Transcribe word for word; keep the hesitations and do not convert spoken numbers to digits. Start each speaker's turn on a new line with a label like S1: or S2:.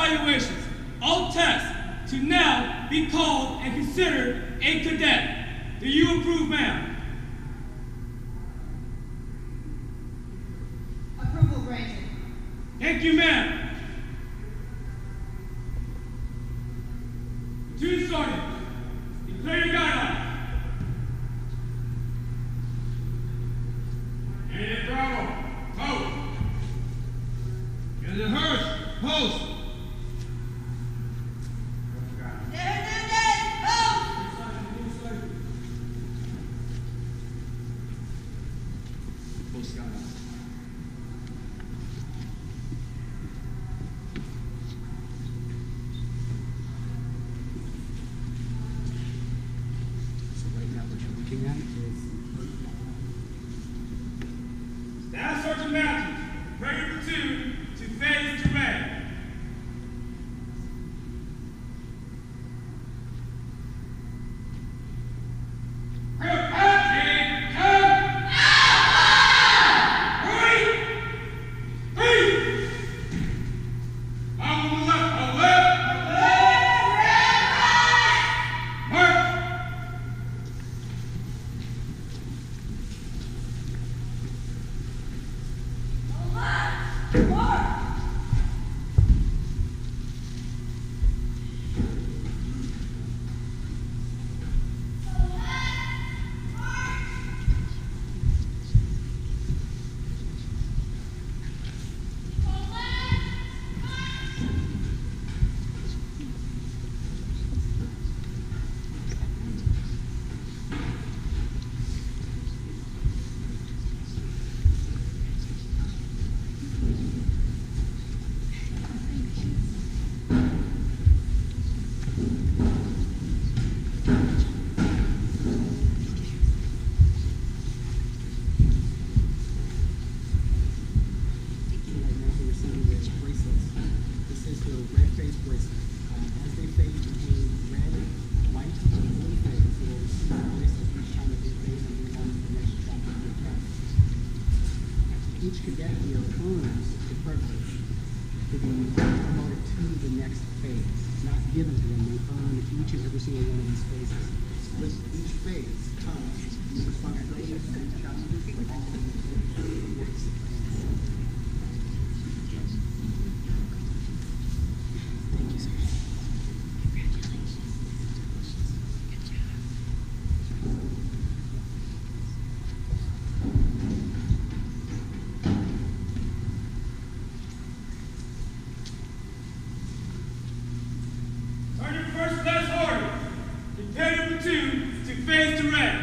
S1: evaluations, all tests, to now be called and considered a cadet. Do you approve, ma'am?
S2: Approval granted.
S1: Thank you, ma'am. Platoon sergeant, declare your guidelines. And Bravo, post. And the Hurst, post. Post guidelines. Staff Sergeant Matthews, ready platoon to phase to red.
S3: Each cadet here earns the privilege to be promoted to the next phase, not given to them. They earn each and every single one of these phases. With each phase comes the responsibilities and challenges of all of the works. Thank you, sir. Congratulations. Good job.
S1: Sergeant First Class Order, prepare your platoon to phase to red.